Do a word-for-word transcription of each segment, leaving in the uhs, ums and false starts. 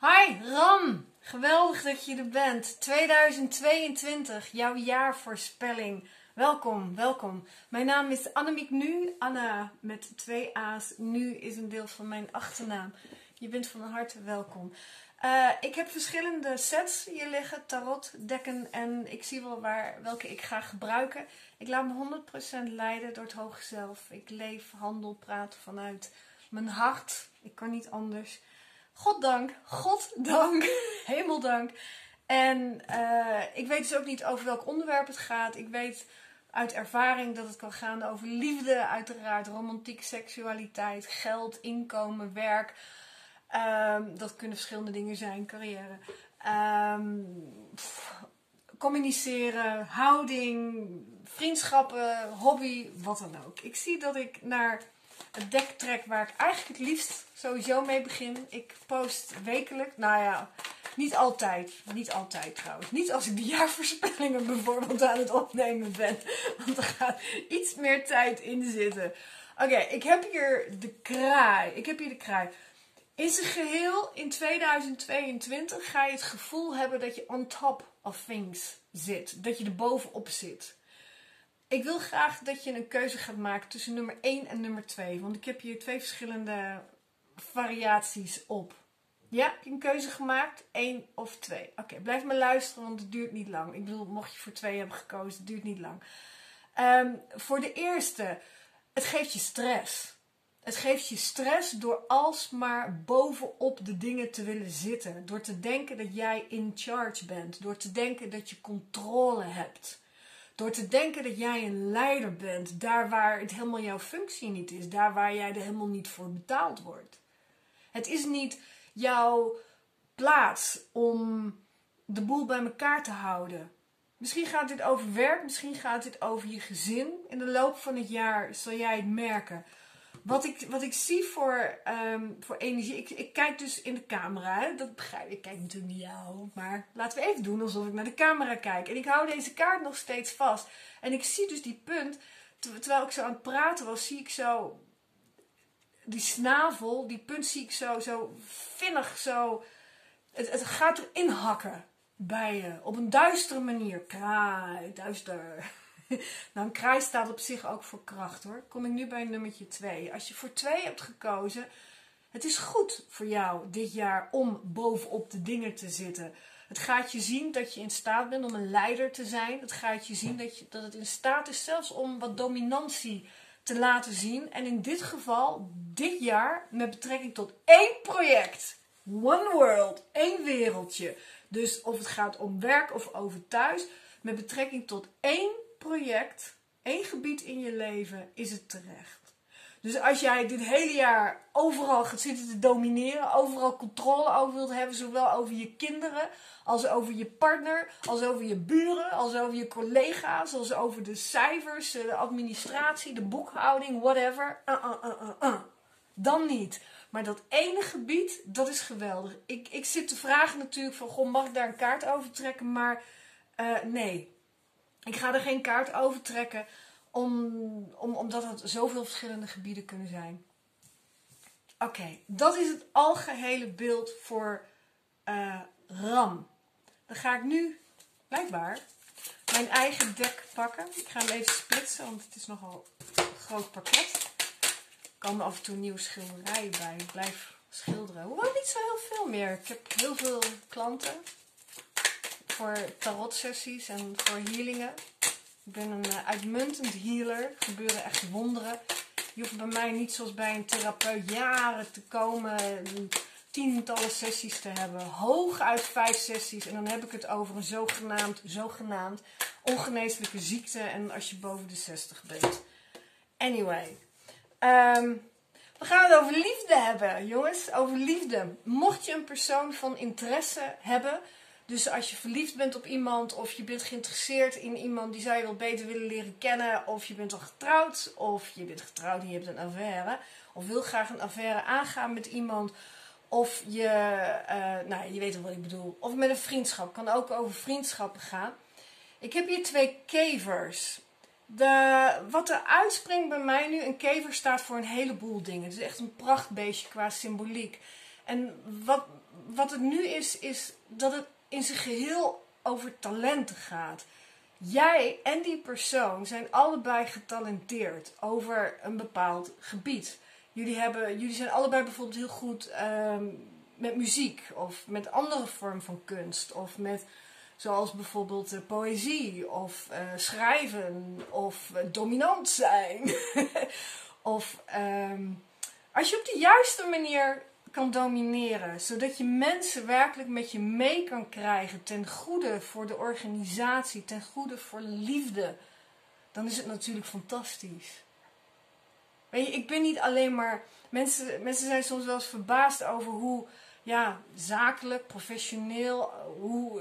Hi Ram, geweldig dat je er bent. tweeduizend tweeëntwintig, jouw jaarvoorspelling. Welkom, welkom. Mijn naam is Annemiek Nu, Anna met twee A's. Nu is een deel van mijn achternaam. Je bent van harte welkom. Uh, ik heb verschillende sets hier liggen, tarotdekken, en ik zie wel waar, welke ik ga gebruiken. Ik laat me honderd procent leiden door het hoge zelf. Ik leef, handel, praat vanuit mijn hart. Ik kan niet anders. Goddank, goddank, hemeldank. En uh, ik weet dus ook niet over welk onderwerp het gaat. Ik weet uit ervaring dat het kan gaan over liefde, uiteraard, romantiek, seksualiteit, geld, inkomen, werk. Um, dat kunnen verschillende dingen zijn, carrière. Um, pff, communiceren, houding, vriendschappen, hobby, wat dan ook. Ik zie dat ik naar het dek trek waar ik eigenlijk het liefst sowieso mee begin. Ik post wekelijk, nou ja, niet altijd. Niet altijd trouwens. Niet als ik de jaarvoorspellingen bijvoorbeeld aan het opnemen ben. Want er gaat iets meer tijd in zitten. Oké, okay, ik heb hier de kraai. Ik heb hier de kraai. In zijn geheel in tweeduizend tweeëntwintig ga je het gevoel hebben dat je on top of things zit. Dat je er bovenop zit. Ik wil graag dat je een keuze gaat maken tussen nummer één en nummer twee. Want ik heb hier twee verschillende variaties op. Ja, heb je een keuze gemaakt? één of twee. Oké, okay, blijf maar luisteren, want het duurt niet lang. Ik bedoel, mocht je voor twee hebben gekozen, het duurt niet lang. Um, voor de eerste, het geeft je stress. Het geeft je stress door alsmaar bovenop de dingen te willen zitten. Door te denken dat jij in charge bent. Door te denken dat je controle hebt. Door te denken dat jij een leider bent. Daar waar het helemaal jouw functie niet is. Daar waar jij er helemaal niet voor betaald wordt. Het is niet jouw plaats om de boel bij elkaar te houden. Misschien gaat dit over werk. Misschien gaat dit over je gezin. In de loop van het jaar zal jij het merken. Wat ik, wat ik zie voor, um, voor energie. Ik, ik kijk dus in de camera. Hè? Dat begrijp ik. Ik kijk natuurlijk niet jou. Maar laten we even doen alsof ik naar de camera kijk. En ik hou deze kaart nog steeds vast. En ik zie dus die punt. Terwijl ik zo aan het praten was. Zie ik zo. Die snavel. Die punt zie ik zo. Zo vinnig. Zo. Het, het gaat erin hakken. Bij je. Op een duistere manier. Kraai. Duister. Nou, een kraai staat op zich ook voor kracht hoor. Kom ik nu bij nummertje twee. Als je voor twee hebt gekozen, het is goed voor jou dit jaar om bovenop de dingen te zitten. Het gaat je zien dat je in staat bent om een leider te zijn. Het gaat je zien dat, je, dat het in staat is zelfs om wat dominantie te laten zien. En in dit geval, dit jaar, met betrekking tot één project. One world, één wereldje. Dus of het gaat om werk of over thuis, met betrekking tot één project, één gebied in je leven, is het terecht. Dus als jij dit hele jaar overal gaat zitten te domineren, overal controle over wilt hebben, zowel over je kinderen, als over je partner, als over je buren, als over je collega's, als over de cijfers, de administratie, de boekhouding, whatever. Uh, uh, uh, uh, uh. Dan niet. Maar dat ene gebied, dat is geweldig. Ik, ik zit te vragen natuurlijk van, goh, mag ik daar een kaart over trekken? Maar uh, nee. Ik ga er geen kaart over trekken, om, om, omdat het zoveel verschillende gebieden kunnen zijn. Oké, okay, dat is het algehele beeld voor uh, Ram. Dan ga ik nu, blijkbaar, mijn eigen dek pakken. Ik ga hem even splitsen, want het is nogal een groot pakket. Er komen af en toe nieuwe schilderijen bij. Ik blijf schilderen. Hoewel niet zo heel veel meer. Ik heb heel veel klanten. Voor tarotsessies en voor healingen. Ik ben een uh, uitmuntend healer. Er gebeuren echt wonderen. Je hoeft bij mij niet zoals bij een therapeut jaren te komen. Tientallen sessies te hebben. Hooguit vijf sessies. En dan heb ik het over een zogenaamd, zogenaamd ongeneeslijke ziekte. En als je boven de zestig bent. Anyway. Um, we gaan het over liefde hebben, jongens. Over liefde. Mocht je een persoon van interesse hebben. Dus als je verliefd bent op iemand, of je bent geïnteresseerd in iemand die zou je wel beter willen leren kennen, of je bent al getrouwd, of je bent getrouwd en je hebt een affaire, of wil graag een affaire aangaan met iemand, of je, uh, nou je weet wel wat ik bedoel, of met een vriendschap, kan ook over vriendschappen gaan. Ik heb hier twee kevers. De, wat er uitspringt bij mij nu, een kever staat voor een heleboel dingen. Het is echt een prachtbeestje qua symboliek. En wat, wat het nu is, is dat het in zijn geheel over talenten gaat. Jij en die persoon zijn allebei getalenteerd over een bepaald gebied. Jullie, hebben, jullie zijn allebei bijvoorbeeld heel goed um, met muziek of met andere vorm van kunst. Of met, zoals bijvoorbeeld uh, poëzie of uh, schrijven of uh, dominant zijn. of um, als je op de juiste manier kan domineren, zodat je mensen werkelijk met je mee kan krijgen ten goede voor de organisatie, ten goede voor liefde, dan is het natuurlijk fantastisch. Weet je, ik ben niet alleen maar, mensen, mensen zijn soms wel eens verbaasd over hoe, ja, zakelijk, professioneel, hoe,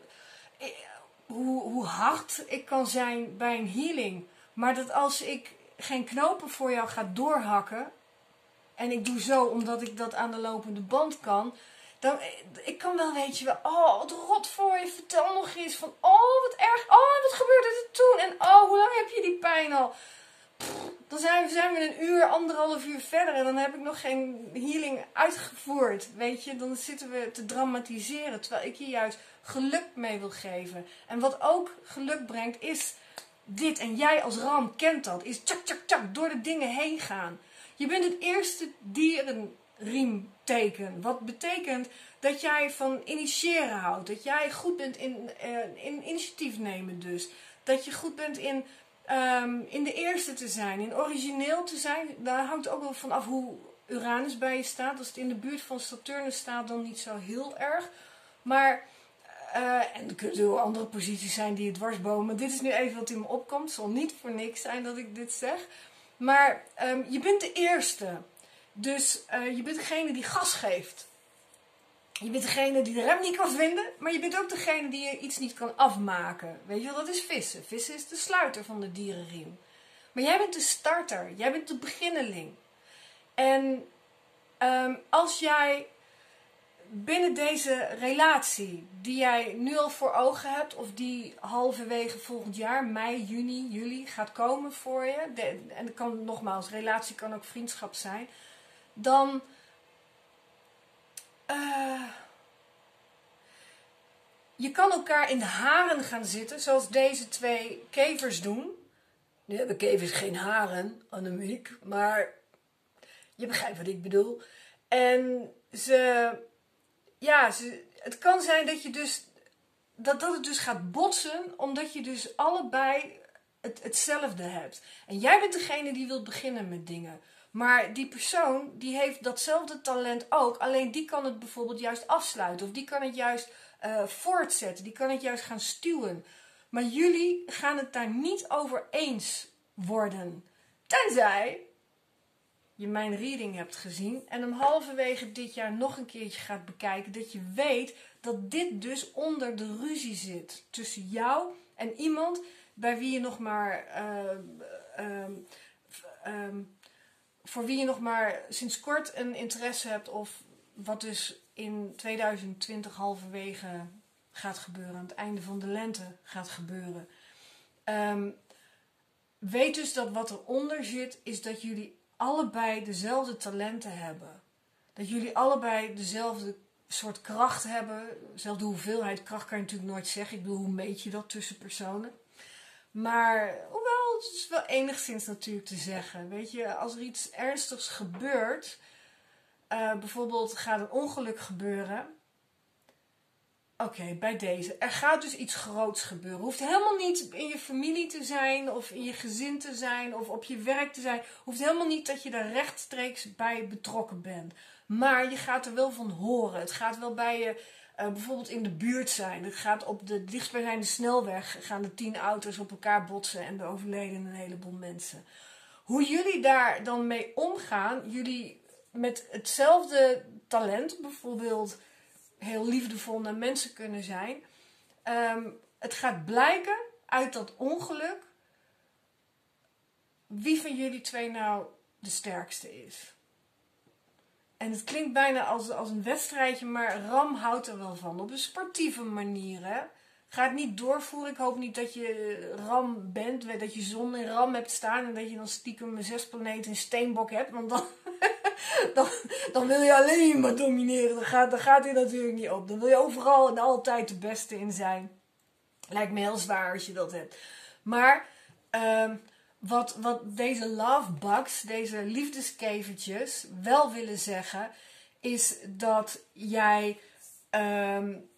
hoe, hoe hard ik kan zijn bij een healing. Maar dat als ik geen knopen voor jou ga doorhakken, en ik doe zo omdat ik dat aan de lopende band kan. Dan, ik kan wel, weet je wel, oh, wat rot voor je. Vertel nog eens van, oh, wat erg. Oh, wat gebeurde er toen? En oh, hoe lang heb je die pijn al? Pff, dan zijn we, zijn we een uur, anderhalf uur verder. En dan heb ik nog geen healing uitgevoerd. Weet je, dan zitten we te dramatiseren. Terwijl ik je juist geluk mee wil geven. En wat ook geluk brengt, is dit. En jij als ram kent dat. Is tjak, tjak, tjak, door de dingen heen gaan. Je bent het eerste dierenriemteken. Wat betekent dat jij van initiëren houdt. Dat jij goed bent in, uh, in initiatief nemen dus. Dat je goed bent in, um, in de eerste te zijn. In origineel te zijn. Daar hangt ook wel van af hoe Uranus bij je staat. Als het in de buurt van Saturnus staat, dan niet zo heel erg. Maar, uh, en er kunnen ook andere posities zijn die het dwarsbomen. Dit is nu even wat in me opkomt. Het zal niet voor niks zijn dat ik dit zeg. Maar um, je bent de eerste. Dus uh, je bent degene die gas geeft. Je bent degene die de rem niet kan vinden. Maar je bent ook degene die je iets niet kan afmaken. Weet je wel, dat is vissen. Vissen is de sluiter van de dierenriem. Maar jij bent de starter. Jij bent de beginneling. En um, als jij binnen deze relatie, die jij nu al voor ogen hebt, of die halverwege volgend jaar, mei, juni, juli, gaat komen voor je, de, en dat kan nogmaals, relatie kan ook vriendschap zijn, dan uh, je kan elkaar in de haren gaan zitten, zoals deze twee kevers doen. Nu hebben kevers geen haren, Annemiek, maar je begrijpt wat ik bedoel. En ze... Ja, ze, het kan zijn dat, je dus, dat, dat het dus gaat botsen, omdat je dus allebei het, hetzelfde hebt. En jij bent degene die wil beginnen met dingen. Maar die persoon, die heeft datzelfde talent ook, alleen die kan het bijvoorbeeld juist afsluiten. Of die kan het juist uh, voortzetten, die kan het juist gaan stuwen. Maar jullie gaan het daar niet over eens worden. Tenzij je mijn reading hebt gezien en hem halverwege dit jaar nog een keertje gaat bekijken, dat je weet dat dit dus onder de ruzie zit tussen jou en iemand bij wie je nog maar uh, um, um, voor wie je nog maar sinds kort een interesse hebt, of wat dus in tweeduizend twintig halverwege gaat gebeuren, aan het einde van de lente gaat gebeuren. Um, weet dus dat wat eronder zit, is dat jullie allebei dezelfde talenten hebben. Dat jullie allebei dezelfde soort kracht hebben. Dezelfde hoeveelheid kracht kan je natuurlijk nooit zeggen. Ik bedoel, hoe meet je dat tussen personen? Maar, hoewel, het is wel enigszins natuurlijk te zeggen. Weet je, als er iets ernstigs gebeurt, uh, bijvoorbeeld gaat een ongeluk gebeuren. Oké, okay, bij deze. Er gaat dus iets groots gebeuren. Hoeft helemaal niet in je familie te zijn, of in je gezin te zijn, of op je werk te zijn. Hoeft helemaal niet dat je daar rechtstreeks bij betrokken bent. Maar je gaat er wel van horen. Het gaat wel bij je uh, bijvoorbeeld in de buurt zijn. Het gaat op de dichtstbijzijnde snelweg, gaan de tien auto's op elkaar botsen en er overleden een heleboel mensen. Hoe jullie daar dan mee omgaan, jullie met hetzelfde talent bijvoorbeeld heel liefdevol naar mensen kunnen zijn. Um, het gaat blijken uit dat ongeluk wie van jullie twee nou de sterkste is. En het klinkt bijna als, als een wedstrijdje, maar Ram houdt er wel van. Op een sportieve manier, hè. Ga het niet doorvoeren. Ik hoop niet dat je Ram bent, dat je zon in Ram hebt staan en dat je dan stiekem zes planeten in Steenbok hebt. Want dan, dan, dan wil je alleen maar domineren. Dan gaat, dan gaat hij natuurlijk niet op. Dan wil je overal en altijd de beste in zijn. Lijkt me heel zwaar als je dat hebt. Maar um, wat, wat deze lovebugs, deze liefdeskevertjes wel willen zeggen, is dat jij um,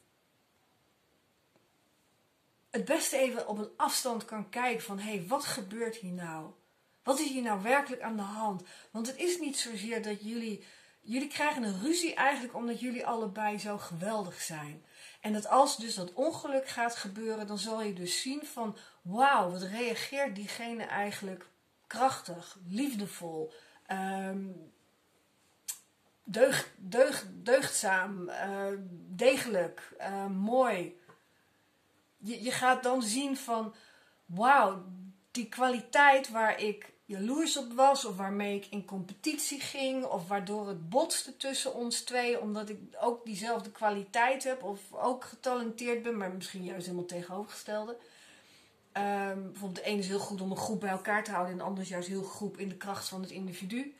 het beste even op een afstand kan kijken van, hé, hey, wat gebeurt hier nou? Wat is hier nou werkelijk aan de hand? Want het is niet zozeer dat jullie, jullie krijgen een ruzie eigenlijk omdat jullie allebei zo geweldig zijn. En dat als dus dat ongeluk gaat gebeuren, dan zal je dus zien van, wauw, wat reageert diegene eigenlijk krachtig, liefdevol, um, deugd, deugd, deugdzaam, uh, degelijk, uh, mooi. Je, je gaat dan zien van, wauw, die kwaliteit waar ik jaloers op was, of waarmee ik in competitie ging, of waardoor het botste tussen ons twee, omdat ik ook diezelfde kwaliteit heb, of ook getalenteerd ben, maar misschien juist helemaal tegenovergestelde. Um, bijvoorbeeld de ene is heel goed om een groep bij elkaar te houden, en de ander is juist heel goed in de kracht van het individu.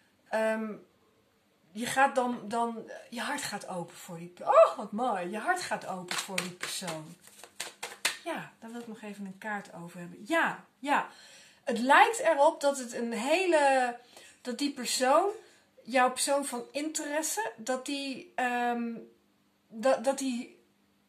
Um, je gaat dan, dan, je hart gaat open voor die persoon. Oh, wat mooi. Je hart gaat open voor die persoon. Ja, daar wil ik nog even een kaart over hebben. Ja, ja. Het lijkt erop dat het een hele, dat die persoon, jouw persoon van interesse, dat die, um, dat, dat die,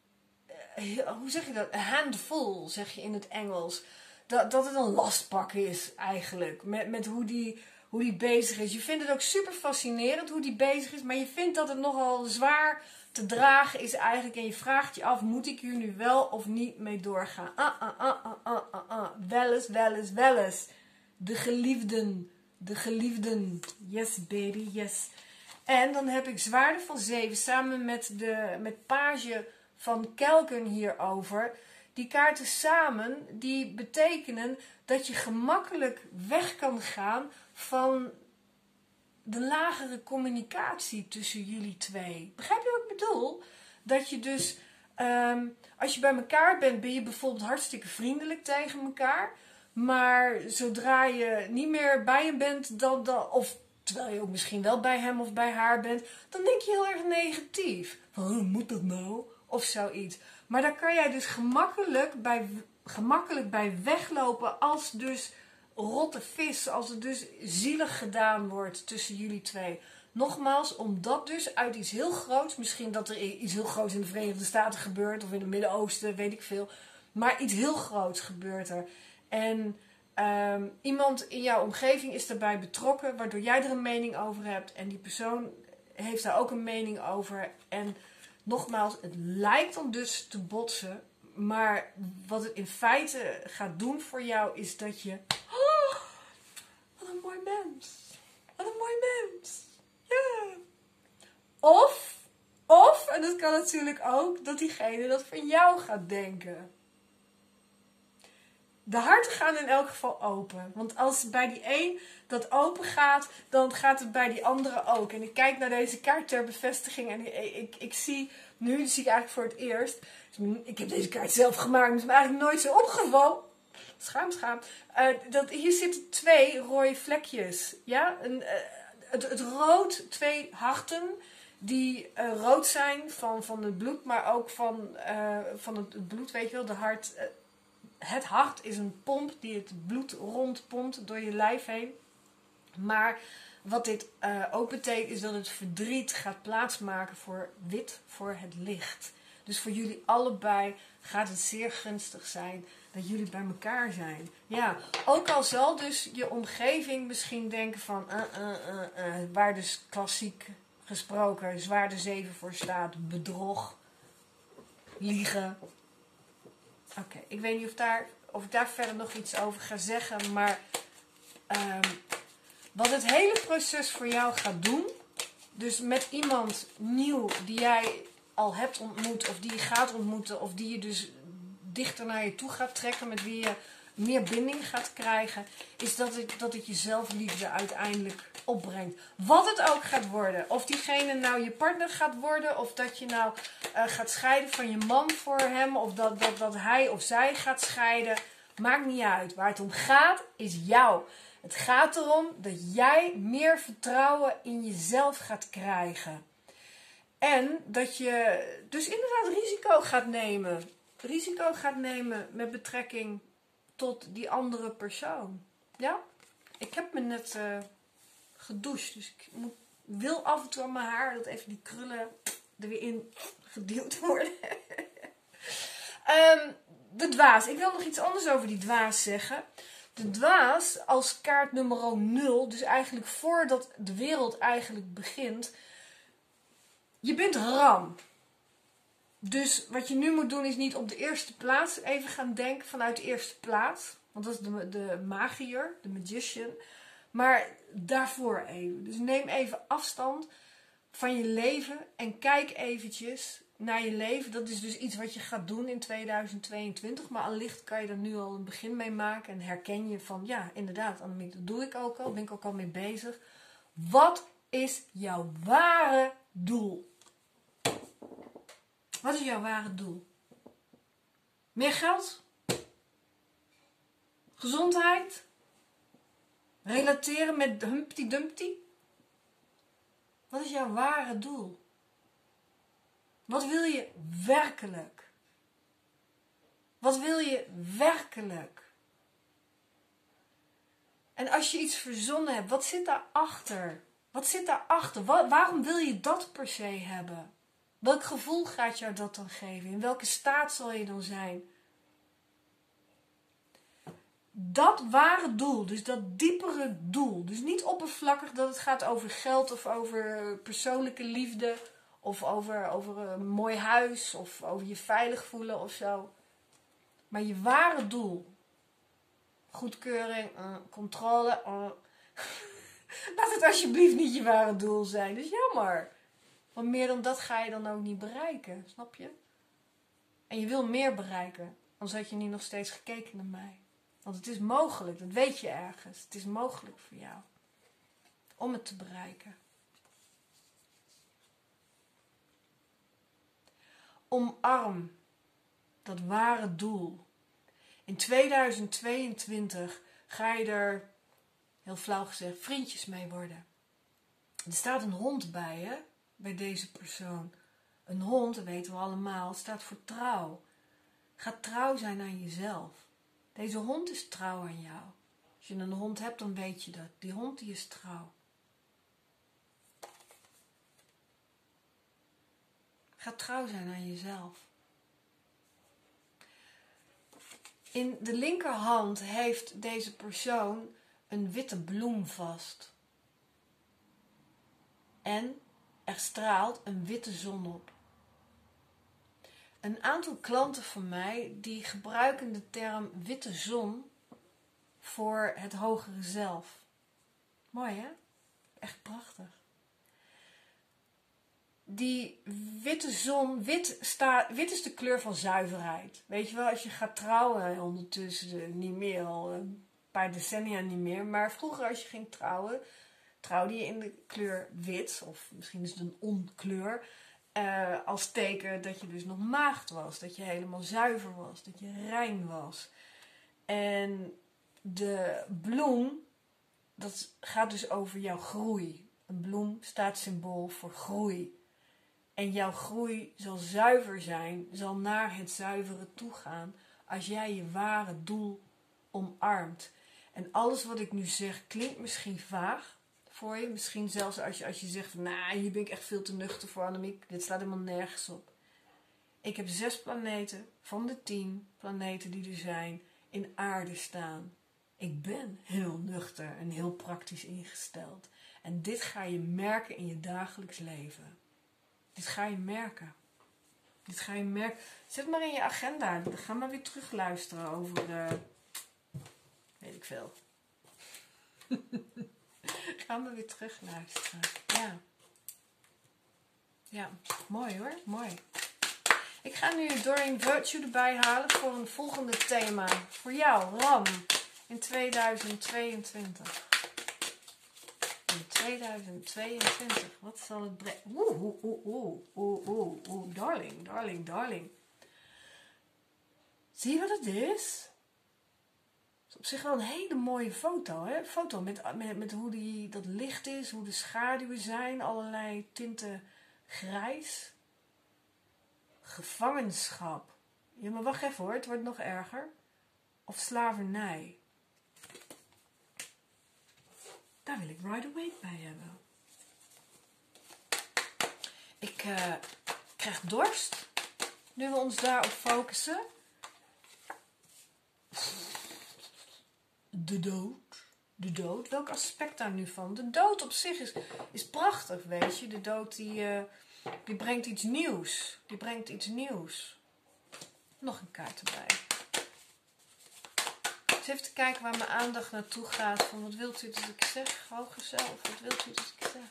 uh, hoe zeg je dat? A handful, zeg je in het Engels. Dat, dat het een lastpak is eigenlijk, met, met hoe die, hoe die bezig is. Je vindt het ook super fascinerend hoe die bezig is, maar je vindt dat het nogal zwaar te dragen is eigenlijk. En je vraagt je af, moet ik hier nu wel of niet mee doorgaan? Ah, ah, ah, ah, ah, ah, ah. Wel eens, wel eens, wel eens. De geliefden. De geliefden. Yes, baby, yes. En dan heb ik zwaarden van zeven samen met, de, met page van Kelken hierover. Die kaarten samen, die betekenen dat je gemakkelijk weg kan gaan van de lagere communicatie tussen jullie twee. Begrijp je wat ik bedoel? Dat je dus, um, als je bij elkaar bent, ben je bijvoorbeeld hartstikke vriendelijk tegen elkaar. Maar zodra je niet meer bij hem bent, dan, dan, of terwijl je ook misschien wel bij hem of bij haar bent, dan denk je heel erg negatief. Van, hoe moet dat nou? Of zoiets. Maar daar kan jij dus gemakkelijk bij, gemakkelijk bij weglopen als dus rotte vis, als het dus zielig gedaan wordt tussen jullie twee. Nogmaals, omdat dus uit iets heel groots, misschien dat er iets heel groots in de Verenigde Staten gebeurt, of in het Midden-Oosten, weet ik veel. Maar iets heel groots gebeurt er. En um, iemand in jouw omgeving is daarbij betrokken, waardoor jij er een mening over hebt. En die persoon heeft daar ook een mening over. En nogmaals, het lijkt dan dus te botsen. Maar wat het in feite gaat doen voor jou, is dat je... Oh, wat een mooi mens. Wat een mooi mens. Ja. Yeah. Of, of, en dat kan natuurlijk ook, dat diegene dat van jou gaat denken. De harten gaan in elk geval open. Want als bij die een dat open gaat, dan gaat het bij die andere ook. En ik kijk naar deze kaart ter bevestiging en ik, ik, ik zie, nu zie ik eigenlijk voor het eerst. Ik heb deze kaart zelf gemaakt, maar het is me eigenlijk nooit zo opgevallen. Schaam, schaam. Uh, dat, hier zitten twee rode vlekjes. Ja? Een, uh, het, het rood, twee harten die uh, rood zijn van, van het bloed, maar ook van, uh, van het, het bloed, weet je wel, de hart... Uh, Het hart is een pomp die het bloed rondpompt door je lijf heen. Maar wat dit uh, ook betekent is dat het verdriet gaat plaatsmaken voor wit, voor het licht. Dus voor jullie allebei gaat het zeer gunstig zijn dat jullie bij elkaar zijn. Ja, ook al zal dus je omgeving misschien denken van, uh, uh, uh, uh, waar dus klassiek gesproken zwaarde zeven voor staat, bedrog, liegen. Oké, okay, ik weet niet of, daar, of ik daar verder nog iets over ga zeggen, maar um, wat het hele proces voor jou gaat doen, dus met iemand nieuw die jij al hebt ontmoet, of die je gaat ontmoeten, of die je dus dichter naar je toe gaat trekken, met wie je meer binding gaat krijgen, is dat het, dat het je zelfliefde uiteindelijk opbrengt. Wat het ook gaat worden. Of diegene nou je partner gaat worden, of dat je nou uh, gaat scheiden van je man voor hem, of dat, dat, dat hij of zij gaat scheiden. Maakt niet uit. Waar het om gaat is jou. Het gaat erom dat jij meer vertrouwen in jezelf gaat krijgen. En dat je dus inderdaad risico gaat nemen. Risico gaat nemen met betrekking tot die andere persoon. Ja? Ik heb me net uh, gedoucht. Dus ik moet, wil af en toe aan mijn haar dat even die krullen er weer in geduwd worden. um, de dwaas. Ik wil nog iets anders over die dwaas zeggen. De dwaas als kaart nummer nul. Dus eigenlijk voordat de wereld eigenlijk begint. Je bent ram. Dus wat je nu moet doen is niet op de eerste plaats even gaan denken vanuit de eerste plaats. Want dat is de, de magier, de magician. Maar daarvoor even. Dus neem even afstand van je leven en kijk eventjes naar je leven. Dat is dus iets wat je gaat doen in tweeduizend tweeëntwintig. Maar allicht kan je er nu al een begin mee maken. En herken je van, ja inderdaad Annemiek, dat doe ik ook al. Ben ik ook al mee bezig. Wat is jouw ware doel? Wat is jouw ware doel? Meer geld? Gezondheid? Relateren met Humpty Dumpty? Wat is jouw ware doel? Wat wil je werkelijk? Wat wil je werkelijk? En als je iets verzonnen hebt, wat zit daarachter? Wat zit daarachter? Wat, waarom wil je dat per se hebben? Welk gevoel gaat jou dat dan geven? In welke staat zal je dan zijn? Dat ware doel, dus dat diepere doel. Dus niet oppervlakkig dat het gaat over geld of over persoonlijke liefde. Of over, over een mooi huis of over je veilig voelen of zo. Maar je ware doel. Goedkeuring, uh, controle. Uh. Laat het alsjeblieft niet je ware doel zijn. Dat is jammer. Want meer dan dat ga je dan ook niet bereiken. Snap je? En je wil meer bereiken. Anders had je niet nog steeds gekeken naar mij. Want het is mogelijk. Dat weet je ergens. Het is mogelijk voor jou. Om het te bereiken. Omarm dat ware doel. In tweeduizend tweeëntwintig ga je er, heel flauw gezegd, vriendjes mee worden. Er staat een hond bij, hè? Bij deze persoon. Een hond, dat weten we allemaal, staat voor trouw. Ga trouw zijn aan jezelf. Deze hond is trouw aan jou. Als je een hond hebt, dan weet je dat. Die hond die is trouw. Ga trouw zijn aan jezelf. In de linkerhand heeft deze persoon een witte bloem vast. En er straalt een witte zon op. Een aantal klanten van mij die gebruiken de term witte zon voor het hogere zelf. Mooi hè? Echt prachtig. Die witte zon, wit, sta, wit is de kleur van zuiverheid. Weet je wel, als je gaat trouwen, ondertussen niet meer, al een paar decennia niet meer. Maar vroeger als je ging trouwen, trouwde je in de kleur wit, of misschien is het een onkleur. Uh, als teken dat je dus nog maagd was, dat je helemaal zuiver was, dat je rein was. En de bloem, dat gaat dus over jouw groei. Een bloem staat symbool voor groei. En jouw groei zal zuiver zijn, zal naar het zuivere toe gaan, als jij je ware doel omarmt. En alles wat ik nu zeg klinkt misschien vaag voor je. Misschien zelfs als je, als je zegt, nou, hier ben ik echt veel te nuchter voor, Annemiek. Dit slaat helemaal nergens op. Ik heb zes planeten van de tien planeten die er zijn in aarde staan. Ik ben heel nuchter en heel praktisch ingesteld. En dit ga je merken in je dagelijks leven. Dit ga je merken. Dit ga je merken. Zet maar in je agenda. Ga maar weer terugluisteren over, uh, weet ik veel. Ga maar weer terugluisteren. Ja. Ja, mooi hoor. Mooi. Ik ga nu Doreen Virtue erbij halen voor een volgende thema. Voor jou, Ram. In tweeduizend tweeëntwintig. In tweeduizend tweeëntwintig. Wat zal het brengen? Oeh, oeh, oeh, oeh, oeh, oeh, oeh. Darling, darling, darling. Zie je wat het is? is op zich wel een hele mooie foto. Hè? Foto met, met, met hoe die, dat licht is, hoe de schaduwen zijn. Allerlei tinten grijs. Gevangenschap. Ja, maar wacht even hoor, het wordt nog erger. Of slavernij. Daar wil ik Rider-Waite bij hebben. Ik uh, krijg dorst. Nu we ons daarop focussen. De dood. De dood. Welk aspect daar nu van? De dood op zich is, is prachtig, weet je. De dood die, uh, die brengt iets nieuws. Die brengt iets nieuws. Nog een kaart erbij. Dus even te kijken waar mijn aandacht naartoe gaat. Van wat wilt u dat ik zeg? Hoger zelf. Wat wilt u dat ik zeg?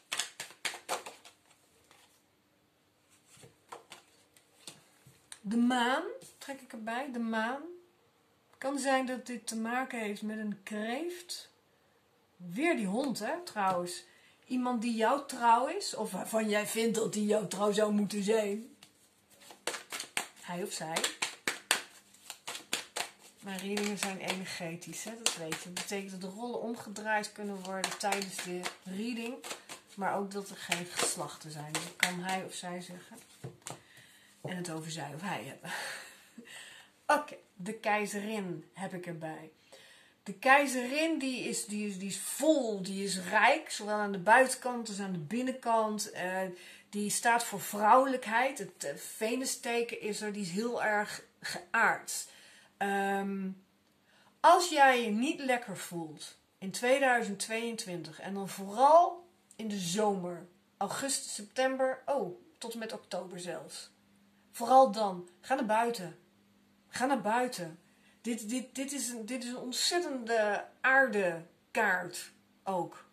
De maan. Trek ik erbij. De maan. Kan zijn dat dit te maken heeft met een kreeft. Weer die hond, hè, trouwens. Iemand die jou trouw is. Of waarvan jij vindt dat die jou trouw zou moeten zijn. Hij of zij. Mijn readingen zijn energetisch, hè? Dat weet je. Dat betekent dat de rollen omgedraaid kunnen worden tijdens de reading. Maar ook dat er geen geslachten zijn. Dat kan hij of zij zeggen. En het over zij of hij hebben. Oké, okay, de keizerin heb ik erbij. De keizerin die is, die, is, die is vol, die is rijk. Zowel aan de buitenkant als aan de binnenkant. Uh, die staat voor vrouwelijkheid. Het uh, Venusteken is er, die is heel erg geaard. Um, als jij je niet lekker voelt in tweeduizend tweeëntwintig en dan vooral in de zomer, augustus, september, oh, tot en met oktober zelfs. Vooral dan, ga naar buiten. Ga naar buiten. Dit, dit, dit, is, een, dit is een ontzettende aardekaart ook.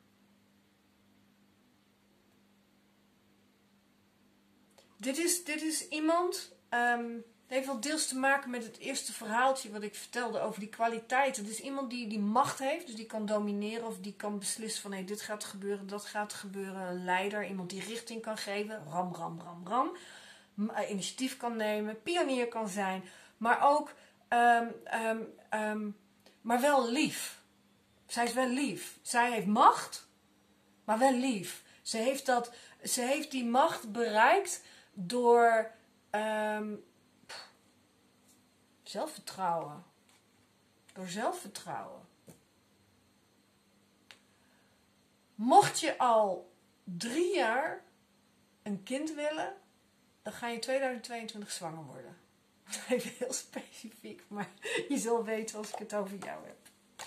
Dit is, dit is iemand... Um, Het heeft wel deels te maken met het eerste verhaaltje wat ik vertelde over die kwaliteiten. Het is iemand die, die macht heeft, dus die kan domineren of die kan beslissen van hé, dit gaat gebeuren, dat gaat gebeuren. Een leider, iemand die richting kan geven, ram, ram, ram, ram. Initiatief kan nemen, pionier kan zijn, maar ook, um, um, um, maar wel lief. Zij is wel lief. Zij heeft macht, maar wel lief. Ze heeft, dat, ze heeft die macht bereikt door... Um, Zelfvertrouwen. Door zelfvertrouwen. Mocht je al drie jaar een kind willen, dan ga je in tweeduizend tweeëntwintig zwanger worden. Even heel specifiek, maar je zult weten als ik het over jou heb.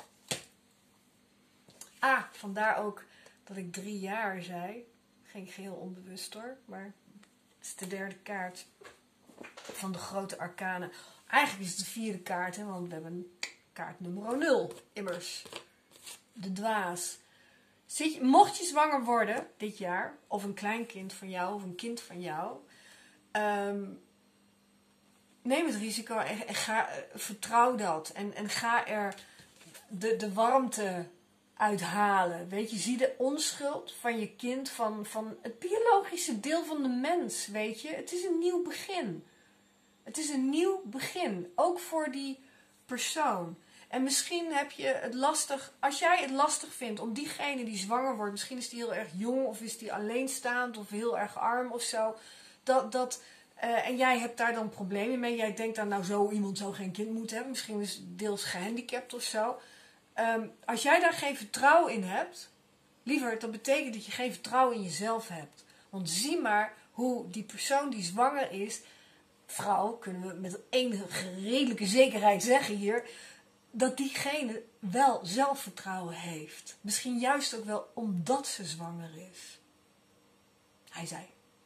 Ah, vandaar ook dat ik drie jaar zei. Ging geheel onbewust hoor, maar het is de derde kaart van de grote arcana. Eigenlijk is het de vierde kaart, hè, want we hebben kaart nummer nul, immers. De dwaas. Zit je, mocht je zwanger worden dit jaar, of een kleinkind van jou, of een kind van jou, um, neem het risico en, en ga, vertrouw dat. En, en ga er de, de warmte uithalen. Weet je, zie de onschuld van je kind, van, van het biologische deel van de mens, weet je. Het is een nieuw begin. Het is een nieuw begin, ook voor die persoon. En misschien heb je het lastig, als jij het lastig vindt om diegene die zwanger wordt, misschien is die heel erg jong of is die alleenstaand of heel erg arm of zo. Dat, dat, uh, en jij hebt daar dan problemen mee. Jij denkt dan nou zo, iemand zou geen kind moeten hebben. Misschien is het deels gehandicapt of zo. Um, als jij daar geen vertrouwen in hebt, liever, dat betekent dat je geen vertrouwen in jezelf hebt. Want zie maar hoe die persoon die zwanger is, vrouw, kunnen we met enige redelijke zekerheid zeggen hier, dat diegene wel zelfvertrouwen heeft. Misschien juist ook wel omdat ze zwanger is. Hij zei.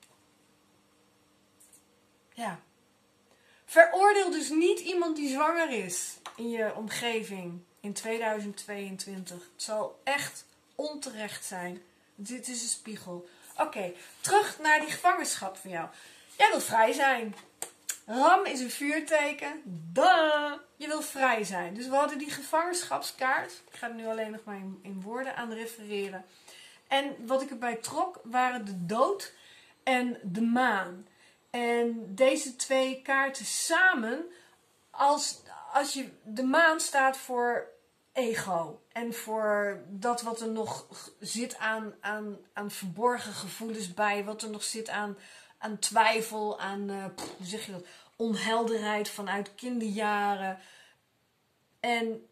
Ja. Veroordeel dus niet iemand die zwanger is in je omgeving in tweeduizend tweeëntwintig. Het zal echt onterecht zijn. Dit is een spiegel. Oké, okay, terug naar die gevangenschap van jou. Jij wilt vrij zijn. Ram is een vuurteken. Duh! Je wilt vrij zijn. Dus we hadden die gevangenschapskaart. Ik ga er nu alleen nog maar in, in woorden aan refereren. En wat ik erbij trok waren de dood en de maan. En deze twee kaarten samen als, als je, de maan staat voor ego. En voor dat wat er nog zit aan, aan, aan verborgen gevoelens bij. Wat er nog zit aan, aan twijfel, aan uh, pff, hoe zeg je dat, onhelderheid vanuit kinderjaren. En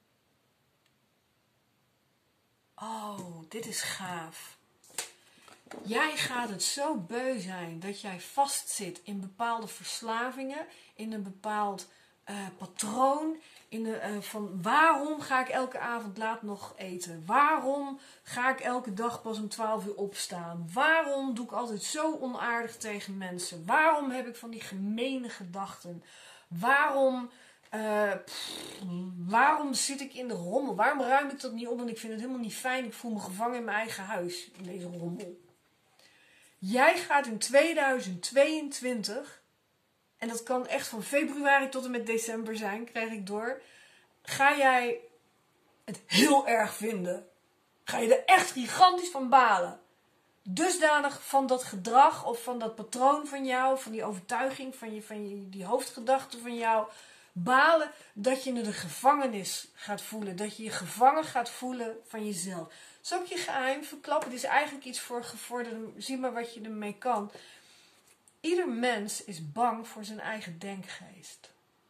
oh, dit is gaaf. Jij gaat het zo beu zijn dat jij vastzit in bepaalde verslavingen, in een bepaald uh, patroon, in de, uh, van waarom ga ik elke avond laat nog eten? Waarom ga ik elke dag pas om twaalf uur opstaan? Waarom doe ik altijd zo onaardig tegen mensen? Waarom heb ik van die gemene gedachten? Waarom, uh, pff, waarom zit ik in de rommel? Waarom ruim ik dat niet op? Want ik vind het helemaal niet fijn. Ik voel me gevangen in mijn eigen huis, in deze rommel. Jij gaat in tweeduizend tweeëntwintig, en dat kan echt van februari tot en met december zijn, krijg ik door. Ga jij het heel erg vinden. Ga je er echt gigantisch van balen. Dusdanig van dat gedrag of van dat patroon van jou, van die overtuiging, van, je, van je, die hoofdgedachte van jou, balen dat je de gevangenis gaat voelen. Dat je je gevangen gaat voelen van jezelf. Zal ik je geheim verklappen? Dit is eigenlijk iets voor gevorderden. Zie maar wat je ermee kan. Ieder mens is bang voor zijn eigen denkgeest.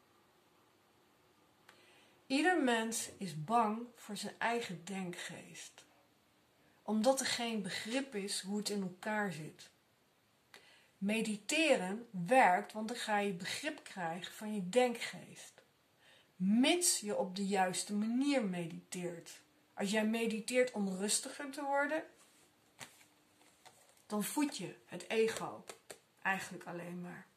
Ieder mens is bang voor zijn eigen denkgeest. Omdat er geen begrip is hoe het in elkaar zit. Mediteren werkt, want dan ga je begrip krijgen van je denkgeest. Mits je op de juiste manier mediteert. Als jij mediteert om rustiger te worden, dan voed je het ego eigenlijk alleen maar.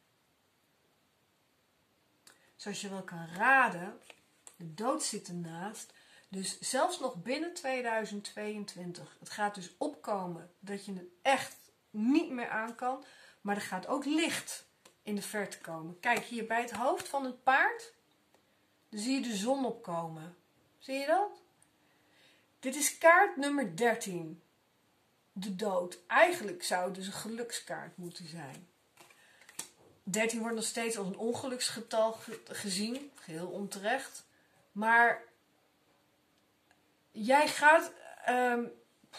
Zoals je wel kan raden, de dood zit ernaast. Dus zelfs nog binnen tweeduizend tweeëntwintig. Het gaat dus opkomen dat je het echt niet meer aan kan. Maar er gaat ook licht in de verte komen. Kijk, hier bij het hoofd van het paard. Dan zie je de zon opkomen. Zie je dat? Dit is kaart nummer dertien. De dood. Eigenlijk zou het dus een gelukskaart moeten zijn. dertien wordt nog steeds als een ongeluksgetal gezien. Geheel onterecht. Maar jij gaat, um,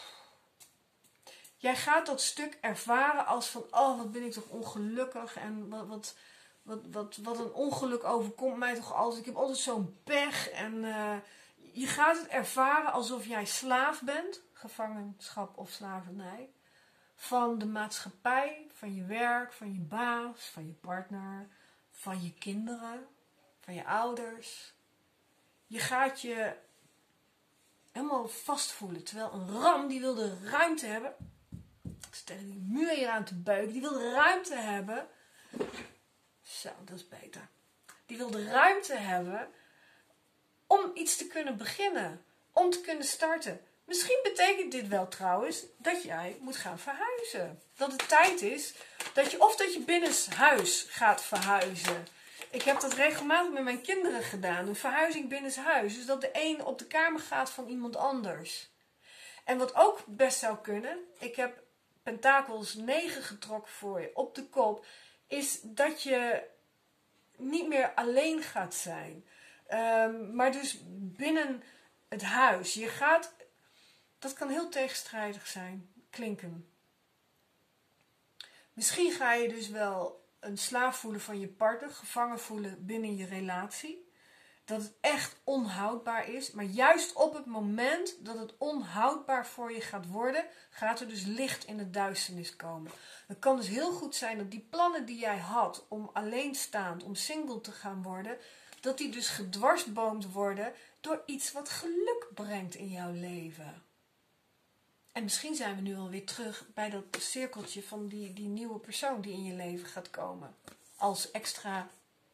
jij gaat dat stuk ervaren als van, oh wat ben ik toch ongelukkig en wat, wat, wat, wat, wat een ongeluk overkomt mij toch altijd. Ik heb altijd zo'n pech en uh, je gaat het ervaren alsof jij slaaf bent, gevangenschap of slavernij, van de maatschappij, van je werk, van je baas, van je partner, van je kinderen, van je ouders. Je gaat je helemaal vastvoelen. Terwijl een ram, die wil de ruimte hebben. Ik stel die muur hier aan te beuken. Die wil de ruimte hebben. Zo, dat is beter. Die wil de ruimte hebben om iets te kunnen beginnen. Om te kunnen starten. Misschien betekent dit wel trouwens dat jij moet gaan verhuizen. Dat het tijd is dat je, of dat je binnenshuis gaat verhuizen. Ik heb dat regelmatig met mijn kinderen gedaan. Een verhuizing binnenshuis. Dus dat de een op de kamer gaat van iemand anders. En wat ook best zou kunnen. Ik heb pentakels negen getrokken voor je op de kop. Is dat je niet meer alleen gaat zijn. Um, maar dus binnen het huis. Je gaat... Dat kan heel tegenstrijdig zijn. Klinken. Misschien ga je dus wel een slaaf voelen van je partner, gevangen voelen binnen je relatie. Dat het echt onhoudbaar is. Maar juist op het moment dat het onhoudbaar voor je gaat worden, gaat er dus licht in de duisternis komen. Het kan dus heel goed zijn dat die plannen die jij had om alleenstaand, om single te gaan worden, dat die dus gedwarsboomd worden door iets wat geluk brengt in jouw leven. En misschien zijn we nu alweer terug bij dat cirkeltje van die, die nieuwe persoon die in je leven gaat komen. Als extra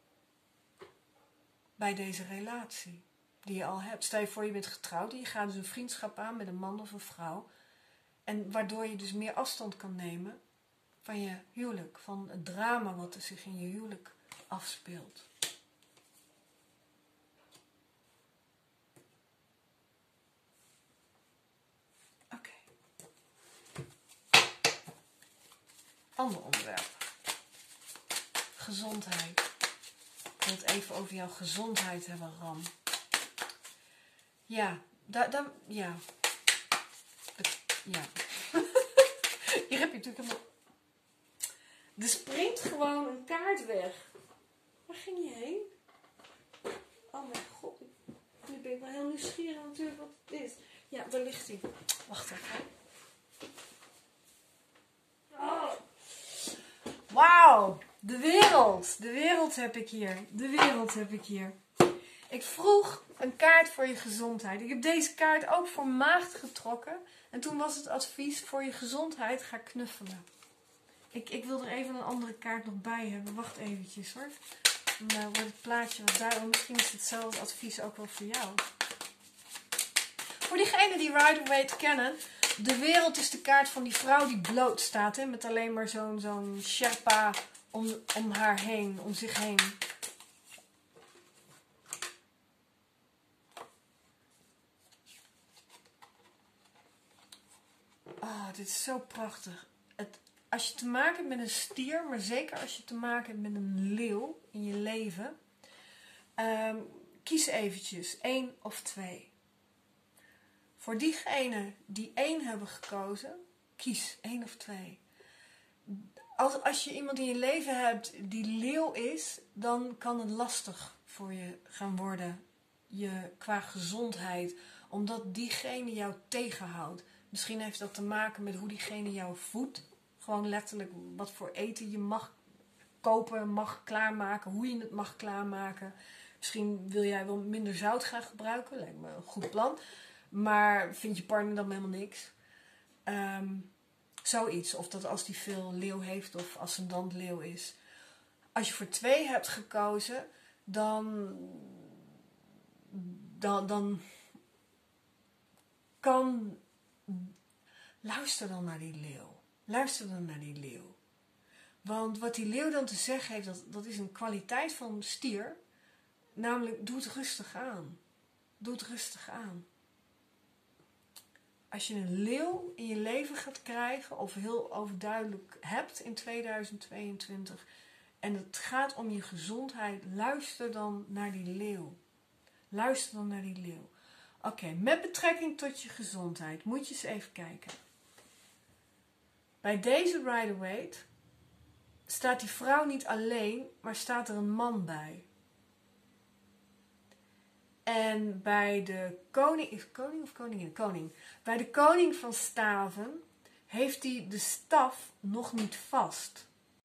bij deze relatie die je al hebt. Stel je voor je bent getrouwd en je gaat dus een vriendschap aan met een man of een vrouw. En waardoor je dus meer afstand kan nemen van je huwelijk. Van het drama wat er zich in je huwelijk afspeelt. Oké. Ander onderwerp. Gezondheid. wil het even over jouw gezondheid hebben, Ram. Ja, daar, daar, ja. Ja. Hier heb je natuurlijk helemaal... Er springt gewoon een kaart weg. Waar ging je heen? Oh mijn god. Nu ben ik wel heel nieuwsgierig natuurlijk wat het is. Ja, daar ligt hij. Wacht even. Oh. Wauw. De wereld. De wereld heb ik hier. De wereld heb ik hier. Ik vroeg een kaart voor je gezondheid. Ik heb deze kaart ook voor maagd getrokken. En toen was het advies voor je gezondheid, ga knuffelen. Ik, ik wil er even een andere kaart nog bij hebben. Wacht eventjes hoor. Dan uh, wordt het plaatje wat duidelijk. Misschien is hetzelfde advies ook wel voor jou. Voor diegenen die Rider-Waite kennen. De wereld is de kaart van die vrouw die bloot staat. Hè, met alleen maar zo'n zo'n Sherpa om, om haar heen. Om zich heen. Oh, dit is zo prachtig. Het, als je te maken hebt met een stier, maar zeker als je te maken hebt met een leeuw in je leven. Um, kies eventjes, één of twee. Voor diegenen die één hebben gekozen, kies één of twee. Als, als je iemand in je leven hebt die leeuw is, dan kan het lastig voor je gaan worden. Je, qua gezondheid. Omdat diegene jou tegenhoudt. Misschien heeft dat te maken met hoe diegene jou voedt. Gewoon letterlijk wat voor eten je mag kopen, mag klaarmaken. Hoe je het mag klaarmaken. Misschien wil jij wel minder zout gaan gebruiken. Lijkt me een goed plan. Maar vind je partner dan helemaal niks. Um, zoiets. Of dat als die veel leeuw heeft of ascendant leeuw is. Als je voor twee hebt gekozen, dan... Dan, dan kan... Luister dan naar die leeuw. Luister dan naar die leeuw. Want wat die leeuw dan te zeggen heeft, dat, dat is een kwaliteit van stier. Namelijk, doe het rustig aan. Doe het rustig aan. Als je een leeuw in je leven gaat krijgen, of heel overduidelijk hebt in tweeduizend tweeëntwintig, en het gaat om je gezondheid, luister dan naar die leeuw. Luister dan naar die leeuw. Oké, okay, met betrekking tot je gezondheid, moet je eens even kijken. Bij deze Rider-Waite staat die vrouw niet alleen, maar staat er een man bij. En bij de koning, is koning of koningin? Koning. Bij de koning van staven heeft hij de staf nog niet vast.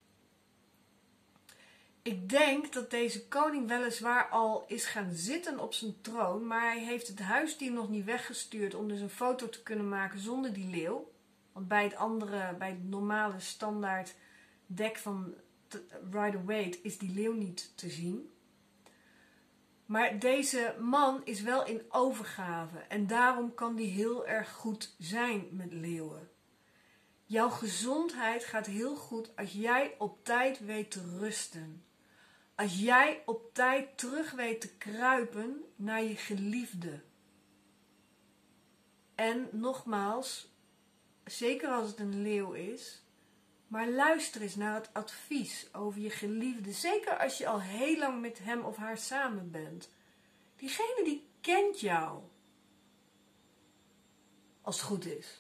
Ik denk dat deze koning weliswaar al is gaan zitten op zijn troon, maar hij heeft het huisdier nog niet weggestuurd om dus een foto te kunnen maken zonder die leeuw. Want bij het andere, bij het normale standaard dek van Rider-Waite is die leeuw niet te zien. Maar deze man is wel in overgave en daarom kan die heel erg goed zijn met leeuwen. Jouw gezondheid gaat heel goed als jij op tijd weet te rusten. Als jij op tijd terug weet te kruipen naar je geliefde. En nogmaals, zeker als het een leeuw is, maar luister eens naar het advies over je geliefde. Zeker als je al heel lang met hem of haar samen bent. Diegene die kent jou. Als het goed is.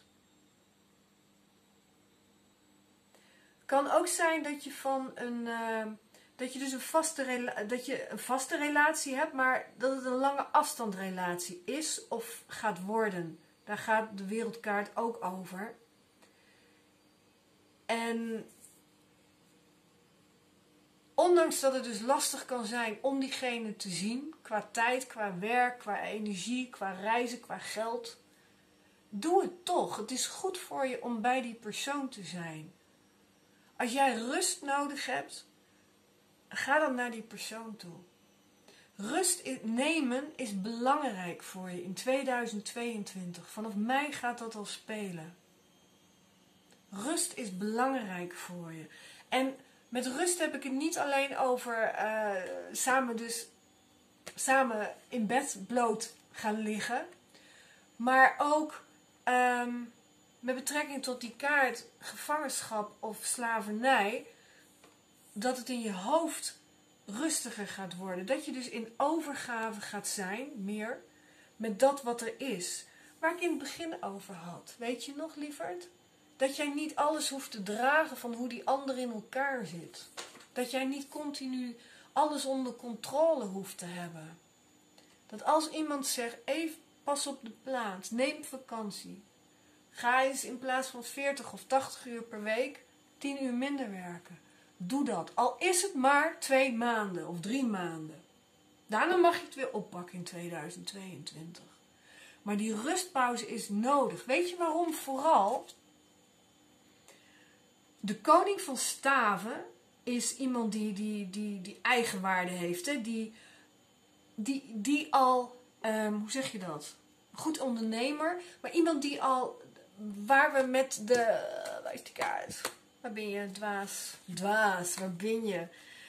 Het kan ook zijn dat je van een... Uh, dat je dus een vaste, rela- dat je een vaste relatie hebt, maar dat het een lange afstandrelatie is of gaat worden. Daar gaat de wereldkaart ook over. En ondanks dat het dus lastig kan zijn om diegene te zien, qua tijd, qua werk, qua energie, qua reizen, qua geld, doe het toch. Het is goed voor je om bij die persoon te zijn. Als jij rust nodig hebt, ga dan naar die persoon toe. Rust nemen is belangrijk voor je in tweeduizend tweeëntwintig. Vanaf mei gaat dat al spelen. Rust is belangrijk voor je. En met rust heb ik het niet alleen over uh, samen, dus, samen in bed bloot gaan liggen. Maar ook um, met betrekking tot die kaart gevangenschap of slavernij. Dat het in je hoofd rustiger gaat worden. Dat je dus in overgave gaat zijn, meer, met dat wat er is. Waar ik in het begin over had. Weet je nog, lieverd? Dat jij niet alles hoeft te dragen van hoe die ander in elkaar zit. Dat jij niet continu alles onder controle hoeft te hebben. Dat als iemand zegt, even pas op de plaats, neem vakantie. Ga eens in plaats van veertig of tachtig uur per week, tien uur minder werken. Doe dat. Al is het maar twee maanden of drie maanden. Daarna mag je het weer oppakken in tweeduizend tweeëntwintig. Maar die rustpauze is nodig. Weet je waarom? Vooral, de koning van staven is iemand die, die, die, die eigenwaarde heeft. Hè? Die, die, die al, um, hoe zeg je dat? Goed ondernemer. Maar iemand die al, waar we met de, waar is die kaart? Waar ben je, dwaas? Dwaas, waar ben je?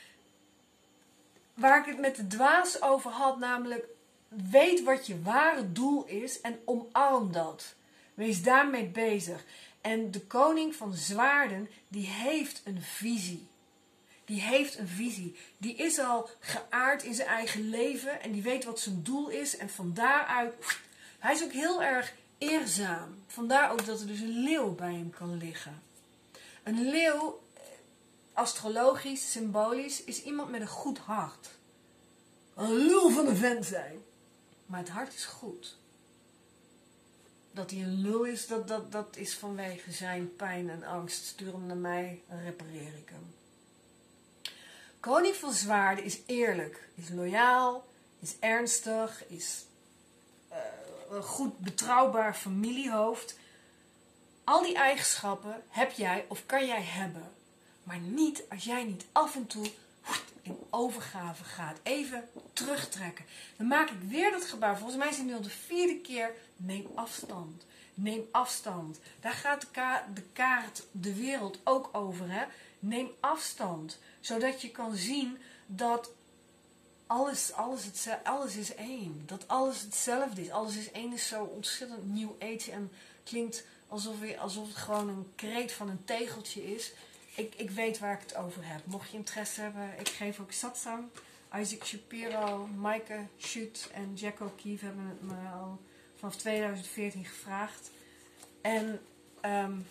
Waar ik het met de dwaas over had, namelijk, weet wat je ware doel is en omarm dat. Wees daarmee bezig. En de koning van zwaarden, die heeft een visie. Die heeft een visie. Die is al geaard in zijn eigen leven en die weet wat zijn doel is. En van daaruit, hij is ook heel erg eerzaam. Vandaar ook dat er dus een leeuw bij hem kan liggen. Een leeuw, astrologisch, symbolisch, is iemand met een goed hart. Een lul van een vent zijn. Maar het hart is goed. Dat hij een lul is, dat, dat, dat is vanwege zijn pijn en angst. Stuur hem naar mij, dan repareer ik hem. Koning van zwaarden is eerlijk, is loyaal, is ernstig, is uh, een goed betrouwbaar familiehoofd. Al die eigenschappen heb jij of kan jij hebben. Maar niet als jij niet af en toe in overgave gaat. Even terugtrekken. Dan maak ik weer dat gebaar. Volgens mij is het nu al de vierde keer. Neem afstand. Neem afstand. Daar gaat de, ka de kaart, de wereld ook over. Hè? Neem afstand. Zodat je kan zien dat alles, alles, het, alles is één. Dat alles hetzelfde is. Alles is één is zo ontzettend new age. En klinkt alsof, je, alsof het gewoon een kreet van een tegeltje is. Ik, ik weet waar ik het over heb. Mocht je interesse hebben, ik geef ook satsang. Isaac Shapiro, Maaike Schut en Jack O'Keefe hebben het me al vanaf tweeduizend veertien gevraagd. En um,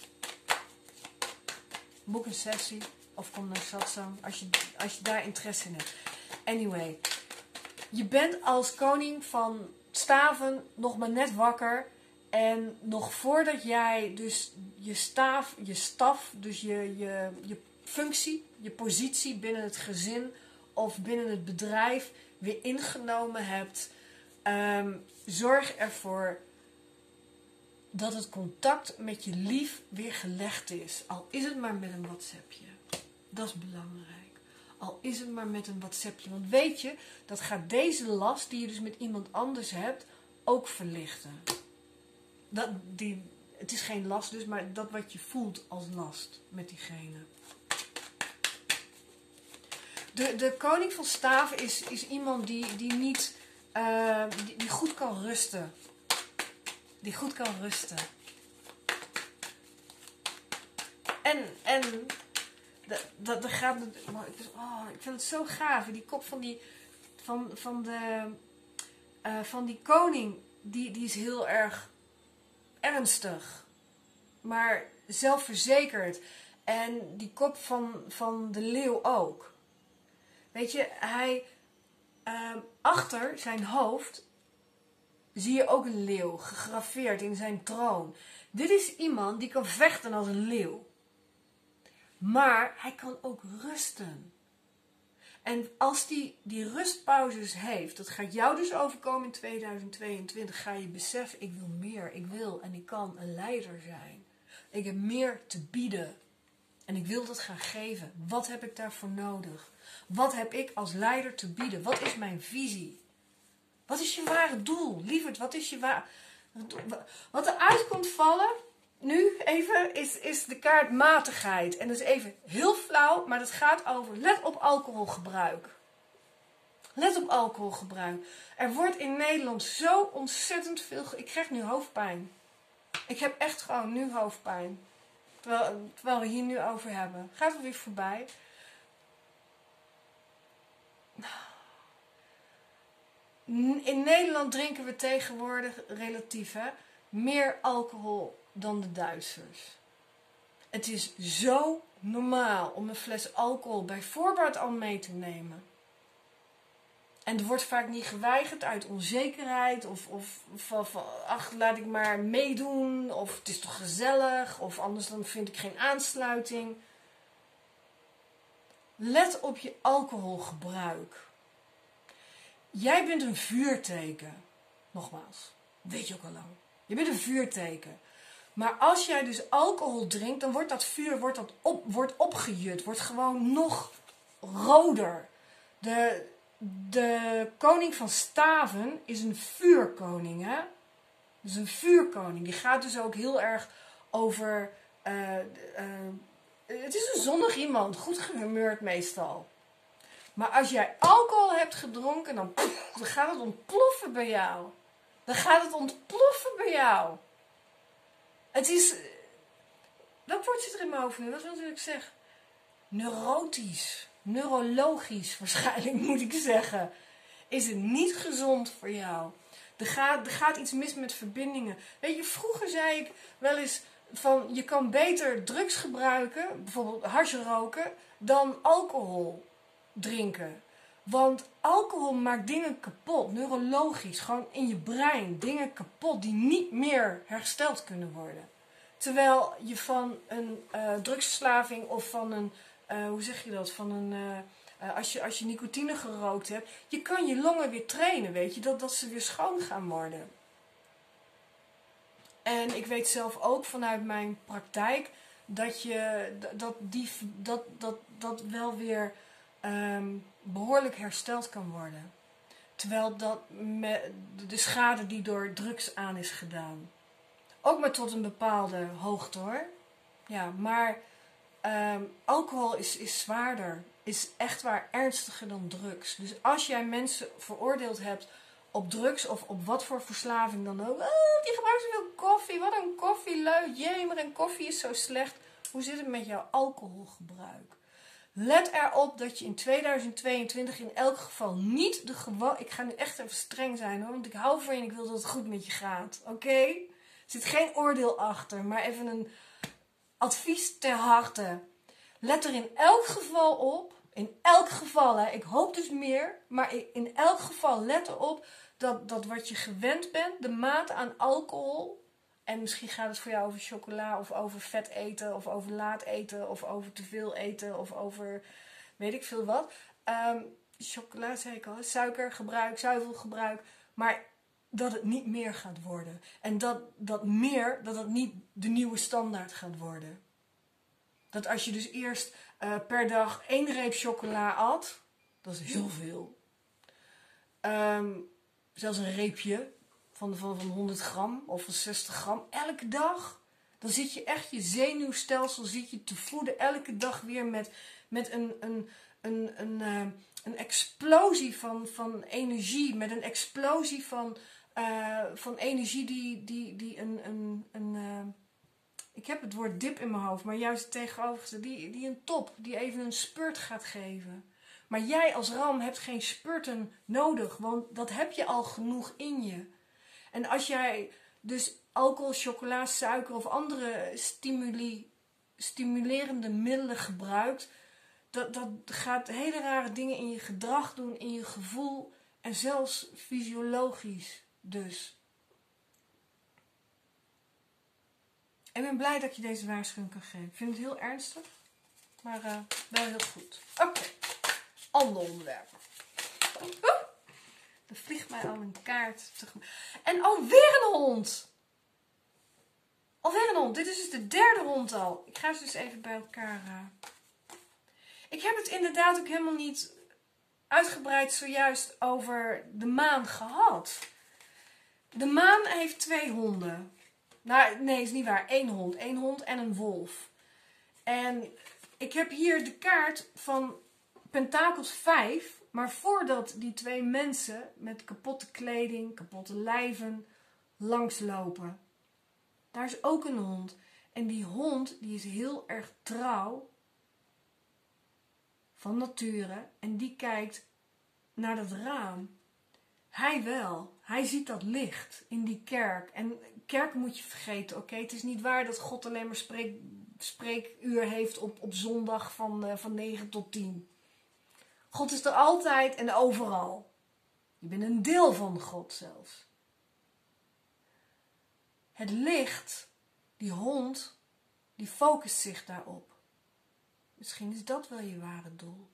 boek een sessie of kom naar satsang als je, als je daar interesse in hebt. Anyway, je bent als koning van staven nog maar net wakker. En nog voordat jij dus je staaf, je staf, dus je, je, je functie, je positie binnen het gezin of binnen het bedrijf weer ingenomen hebt, um, zorg ervoor dat het contact met je lief weer gelegd is. Al is het maar met een WhatsAppje. Dat is belangrijk. Al is het maar met een WhatsAppje. Want weet je, dat gaat deze last die je dus met iemand anders hebt ook verlichten. Dat, die, het is geen last dus, maar dat wat je voelt als last met diegene. De, de koning van staven is, is iemand die, die niet, uh, die, die goed kan rusten. Die goed kan rusten. En, en, dat, dat, dat gaat, oh, ik vind het zo gaaf. Die kop van die, van, van de, uh, van die koning, die, die is heel erg ernstig, maar zelfverzekerd. En die kop van, van de leeuw ook. Weet je, hij, uh, achter zijn hoofd zie je ook een leeuw, gegraveerd in zijn troon. Dit is iemand die kan vechten als een leeuw. Maar hij kan ook rusten. En als die die rustpauzes heeft, dat gaat jou dus overkomen in tweeduizend tweeëntwintig, ga je beseffen, ik wil meer, ik wil en ik kan een leider zijn. Ik heb meer te bieden. En ik wil dat gaan geven. Wat heb ik daarvoor nodig? Wat heb ik als leider te bieden? Wat is mijn visie? Wat is je ware doel? Lieverd, wat is je ware... Wat eruit komt vallen, nu even, is, is de kaart matigheid. En dat is even heel flauw, maar dat gaat over, let op alcoholgebruik. Let op alcoholgebruik. Er wordt in Nederland zo ontzettend veel... Ik krijg nu hoofdpijn. Ik heb echt gewoon nu hoofdpijn. Terwijl, terwijl we hier nu over hebben. Gaat het weer voorbij. In Nederland drinken we tegenwoordig, relatief hè, meer alcohol dan de Duitsers. Het is zo normaal om een fles alcohol bij voorbaat al mee te nemen. En er wordt vaak niet geweigerd uit onzekerheid of, of van, van ach, laat ik maar meedoen of het is toch gezellig of anders dan vind ik geen aansluiting. Let op je alcoholgebruik. Jij bent een vuurteken. Nogmaals, weet je ook al lang. Je bent een vuurteken. Maar als jij dus alcohol drinkt, dan wordt dat vuur wordt dat op, wordt opgejut. Wordt gewoon nog roder. De, de koning van Staven is een vuurkoning. Hè? Dus een vuurkoning. Die gaat dus ook heel erg over... Uh, uh, het is een zonnig iemand. Goed gehumeurd meestal. Maar als jij alcohol hebt gedronken, dan, poef, dan gaat het ontploffen bij jou. Dan gaat het ontploffen bij jou. Het is... Welk woord zit er in mijn hoofd nu? Wat wil ik zeggen? Neurotisch. Neurologisch waarschijnlijk moet ik zeggen. Is het niet gezond voor jou. Er gaat, er gaat iets mis met verbindingen. Weet je, vroeger zei ik wel eens van... Je kan beter drugs gebruiken, bijvoorbeeld hash roken, dan alcohol drinken. Want alcohol maakt dingen kapot, neurologisch, gewoon in je brein. Dingen kapot die niet meer hersteld kunnen worden. Terwijl je van een uh, drugsverslaving of van een, uh, hoe zeg je dat, van een, uh, uh, als, je, als je nicotine gerookt hebt, je kan je longen weer trainen, weet je, dat, dat ze weer schoon gaan worden. En ik weet zelf ook vanuit mijn praktijk dat je, dat, die, dat, dat, dat wel weer um, behoorlijk hersteld kan worden. Terwijl dat met de schade die door drugs aan is gedaan. Ook maar tot een bepaalde hoogte hoor. Ja, maar um, alcohol is, is zwaarder. Is echt waar ernstiger dan drugs. Dus als jij mensen veroordeeld hebt op drugs of op wat voor verslaving dan ook. Oh, die gebruikt zoveel koffie. Wat een koffieleut. Jee, maar een koffie is zo slecht. Hoe zit het met jouw alcoholgebruik? Let erop dat je in tweeduizend tweeëntwintig in elk geval niet de gewoon... Ik ga nu echt even streng zijn hoor. Want ik hou van je en ik wil dat het goed met je gaat. Oké? Okay? Er zit geen oordeel achter. Maar even een advies ter harte. Let er in elk geval op. In elk geval. Hè, ik hoop dus meer. Maar in elk geval let erop. Dat, dat wat je gewend bent. De maat aan alcohol. En misschien gaat het voor jou over chocola. Of over vet eten. Of over laat eten. Of over te veel eten. Of over weet ik veel wat. Um, chocola zei ik al. Suikergebruik. Zuivelgebruik. Maar dat het niet meer gaat worden. En dat, dat meer. Dat het niet de nieuwe standaard gaat worden. Dat als je dus eerst uh, per dag één reep chocola at. Dat is heel veel. Um, zelfs een reepje. Van, van, van honderd gram of van zestig gram. Elke dag. Dan zit je echt je zenuwstelsel zit je te voeden. Elke dag weer met, met een, een, een, een, uh, een explosie van, van energie. Met een explosie van, uh, van energie die, die, die een... een, een uh, ik heb het woord dip in mijn hoofd. Maar juist het tegenovergestelde. Die, die een top. Die even een spurt gaat geven. Maar jij als ram hebt geen spurten nodig. Want dat heb je al genoeg in je. En als jij dus alcohol, chocola, suiker of andere stimuli, stimulerende middelen gebruikt, dat, dat gaat hele rare dingen in je gedrag doen, in je gevoel en zelfs fysiologisch dus. Ik ben blij dat je deze waarschuwing kan geven. Ik vind het heel ernstig, maar uh, wel heel goed. Oké, okay. Ander onderwerp. Oeh. Er vliegt mij al een kaart tegemoet. En alweer een hond. Alweer een hond. Dit is dus de derde hond al. Ik ga ze dus even bij elkaar. Uh... Ik heb het inderdaad ook helemaal niet uitgebreid zojuist over de maan gehad. De maan heeft twee honden. Nou, nee, is niet waar. Eén hond. Eén hond en een wolf. En ik heb hier de kaart van Pentakels vijf. Maar voordat die twee mensen met kapotte kleding, kapotte lijven langslopen. Daar is ook een hond. En die hond die is heel erg trouw van nature. En die kijkt naar dat raam. Hij wel. Hij ziet dat licht in die kerk. En kerk moet je vergeten, oké? Okay? Het is niet waar dat God alleen maar spreek, spreekuur heeft op, op zondag van, uh, van negen tot tien. God is er altijd en overal. Je bent een deel van God zelfs. Het licht, die hond, die focust zich daarop. Misschien is dat wel je ware doel.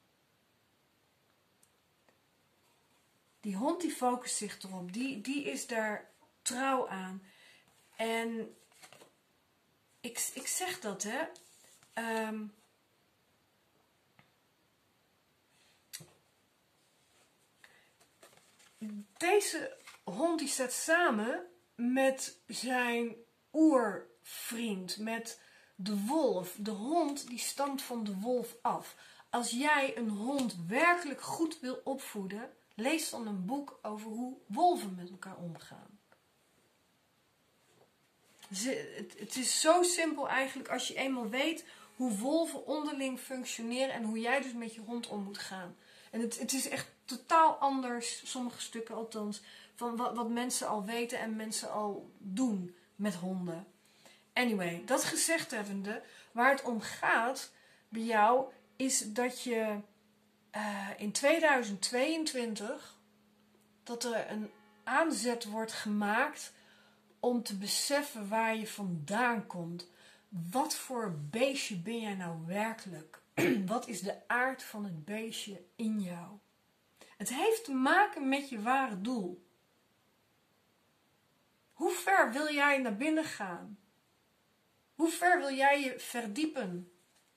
Die hond die focust zich erop, die, die is daar trouw aan. En ik, ik zeg dat, hè. Um, deze hond die staat samen met zijn oervriend, met de wolf. De hond die stamt van de wolf af. Als jij een hond werkelijk goed wil opvoeden, lees dan een boek over hoe wolven met elkaar omgaan. Het is zo simpel eigenlijk als je eenmaal weet hoe wolven onderling functioneren en hoe jij dus met je hond om moet gaan. En het, het is echt totaal anders, sommige stukken althans, van wat, wat mensen al weten en mensen al doen met honden. Anyway, dat gezegd hebbende, waar het om gaat bij jou, is dat je uh, in tweeduizend tweeëntwintig, dat er een aanzet wordt gemaakt om te beseffen waar je vandaan komt. Wat voor beestje ben jij nou werkelijk? Wat is de aard van het beestje in jou? Het heeft te maken met je ware doel. Hoe ver wil jij naar binnen gaan? Hoe ver wil jij je verdiepen?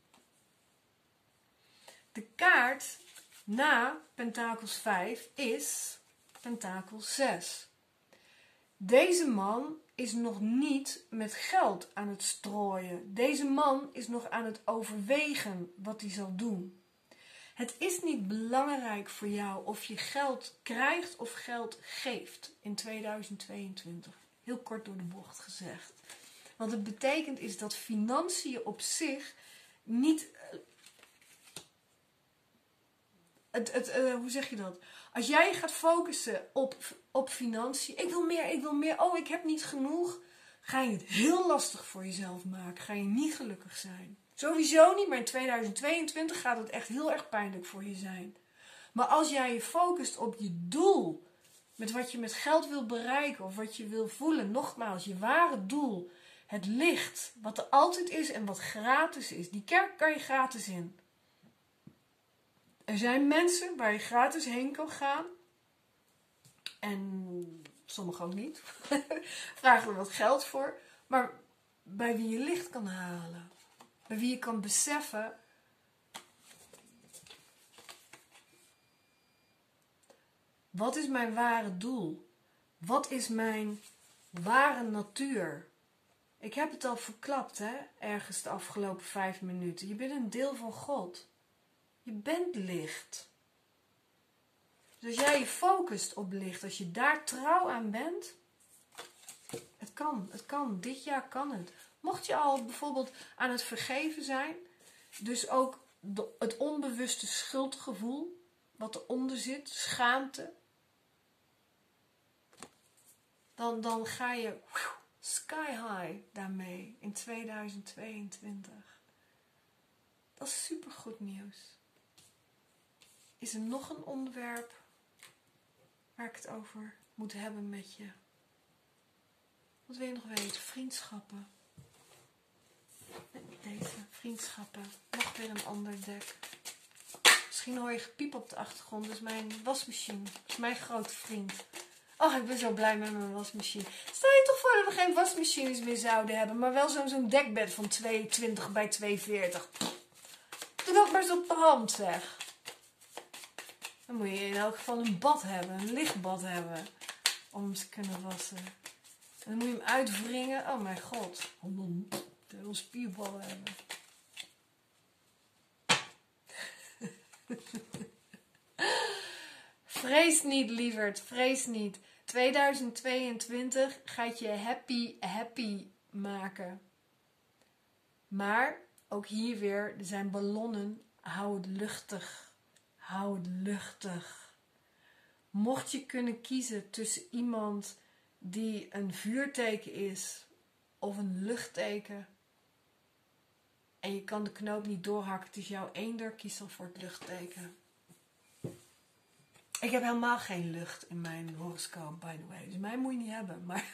De kaart na Pentakels vijf is Pentakels zes. Deze man is nog niet met geld aan het strooien. Deze man is nog aan het overwegen wat hij zal doen. Het is niet belangrijk voor jou of je geld krijgt of geld geeft in tweeduizend tweeëntwintig. Heel kort door de bocht gezegd. Want het betekent is dat financiën op zich niet... Het, het, uh, hoe zeg je dat? Als jij gaat focussen op, op financiën. Ik wil meer, ik wil meer. Oh, ik heb niet genoeg. Ga je het heel lastig voor jezelf maken. Ga je niet gelukkig zijn. Sowieso niet, maar in tweeduizend tweeëntwintig gaat het echt heel erg pijnlijk voor je zijn. Maar als jij je focust op je doel. Met wat je met geld wil bereiken. Of wat je wil voelen. Nogmaals, je ware doel. Het licht. Wat er altijd is en wat gratis is. Die kerk kan je gratis in. Er zijn mensen waar je gratis heen kan gaan. En sommigen ook niet. Vragen er wat geld voor. Maar bij wie je licht kan halen. Bij wie je kan beseffen. Wat is mijn ware doel? Wat is mijn ware natuur? Ik heb het al verklapt, hè? Ergens de afgelopen vijf minuten. Je bent een deel van God. Je bent licht. Dus als jij je focust op licht, als je daar trouw aan bent, het kan, het kan, dit jaar kan het. Mocht je al bijvoorbeeld aan het vergeven zijn, dus ook de, het onbewuste schuldgevoel, wat eronder zit, schaamte, dan, dan ga je sky high daarmee in tweeduizend tweeëntwintig. Dat is supergoed nieuws. Is er nog een onderwerp waar ik het over moet hebben met je? Wat wil je nog weten? Vriendschappen. Deze, vriendschappen. Nog weer een ander dek. Misschien hoor je gepiep op de achtergrond. Dat is mijn wasmachine. Dat is mijn grote vriend. Oh, ik ben zo blij met mijn wasmachine. Stel je toch voor dat we geen wasmachines meer zouden hebben, maar wel zo'n zo'n dekbed van tweehonderdtwintig bij tweehonderdveertig. Doe dat maar eens op de hand, zeg. Dan moet je in elk geval een bad hebben, een lichtbad hebben, om hem te kunnen wassen. En dan moet je hem uitwringen. Oh mijn god. Om een spierbal hebben. Vrees niet, lieverd. Vrees niet. tweeduizend tweeëntwintig gaat je happy, happy maken. Maar, ook hier weer, er zijn ballonnen. Hou het luchtig. Hou het luchtig. Mocht je kunnen kiezen tussen iemand die een vuurteken is of een luchtteken en je kan de knoop niet doorhakken, het is jouw eender, kies dan voor het luchtteken. Ik heb helemaal geen lucht in mijn horoscoop, by the way. Dus mij moet je niet hebben. Maar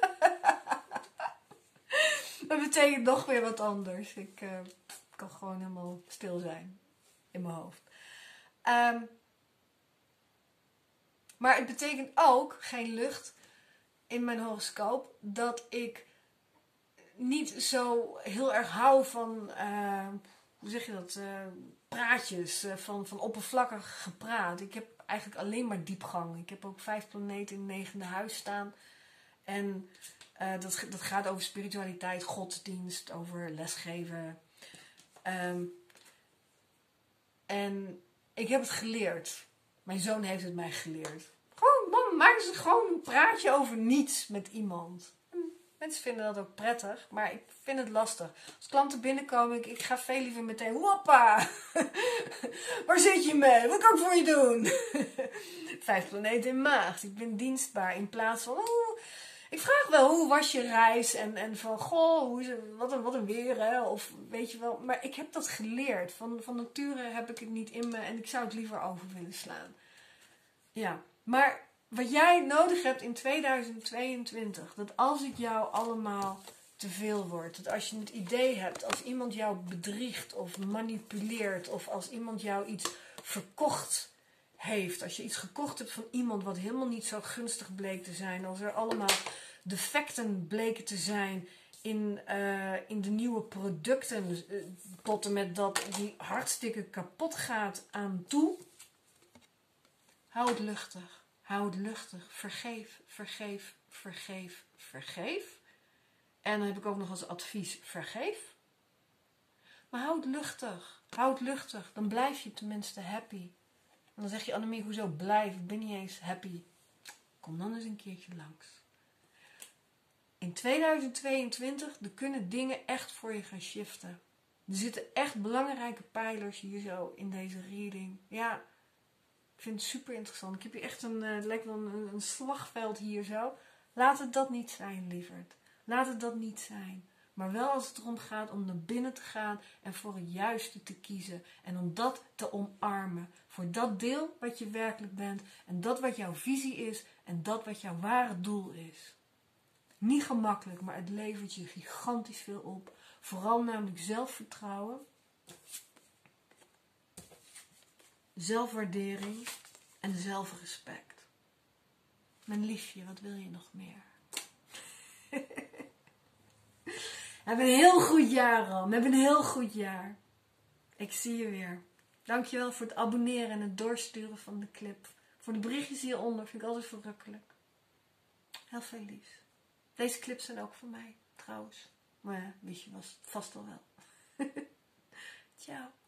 dat betekent nog weer wat anders. Ik uh, kan gewoon helemaal stil zijn in mijn hoofd. Um, maar het betekent ook, geen lucht in mijn horoscoop, dat ik niet zo heel erg hou van, uh, hoe zeg je dat, uh, praatjes, uh, van, van oppervlakkig gepraat. Ik heb eigenlijk alleen maar diepgang. Ik heb ook vijf planeten in het negende huis staan. En uh, dat, dat gaat over spiritualiteit, godsdienst, over lesgeven. Um, en ik heb het geleerd. Mijn zoon heeft het mij geleerd. Gewoon, man, maak eens gewoon een praatje over niets met iemand. Mensen vinden dat ook prettig, maar ik vind het lastig. Als klanten binnenkomen, ik, ik ga veel liever meteen, hoppa, waar zit je mee? Wat kan ik voor je doen? Vijf planeten in maagd, ik ben dienstbaar in plaats van, oh, ik vraag wel, hoe was je reis? En, en van, goh, hoe is het, wat, een, wat een weer, hè? Of weet je wel, maar ik heb dat geleerd. Van, van nature heb ik het niet in me en ik zou het liever over willen slaan. Ja, maar wat jij nodig hebt in tweeduizend tweeëntwintig, dat als het jou allemaal te veel wordt, dat als je het idee hebt, als iemand jou bedriegt of manipuleert, of als iemand jou iets verkocht heeft, als je iets gekocht hebt van iemand wat helemaal niet zo gunstig bleek te zijn, als er allemaal defecten bleken te zijn in, uh, in de nieuwe producten, uh, tot en met dat die hartstikke kapot gaat aan toe, hou het luchtig. Hou het luchtig. Vergeef, vergeef, vergeef, vergeef. En dan heb ik ook nog als advies, vergeef. Maar hou het luchtig. Hou het luchtig. Dan blijf je tenminste happy. En dan zeg je, Annemiek, hoezo blijf? Ik ben niet eens happy. Kom dan eens een keertje langs. In tweeduizend tweeëntwintig, er kunnen dingen echt voor je gaan shiften. Er zitten echt belangrijke pijlers hier zo in deze reading. Ja, ik vind het super interessant. Ik heb hier echt een, uh, lijkt wel een, een slagveld hier zo. Laat het dat niet zijn, lieverd. Laat het dat niet zijn. Maar wel als het erom gaat om naar binnen te gaan en voor het juiste te kiezen. En om dat te omarmen. Voor dat deel wat je werkelijk bent. En dat wat jouw visie is. En dat wat jouw ware doel is. Niet gemakkelijk, maar het levert je gigantisch veel op. Vooral namelijk zelfvertrouwen. Zelfwaardering en zelfrespect. Mijn liefje, wat wil je nog meer? We hebben een heel goed jaar al. We hebben een heel goed jaar. Ik zie je weer. Dankjewel voor het abonneren en het doorsturen van de clip. Voor de berichtjes hieronder. Vind ik altijd verrukkelijk. Heel veel liefs. Deze clips zijn ook voor mij, trouwens. Maar ja, weet je, was het vast al wel. Ciao.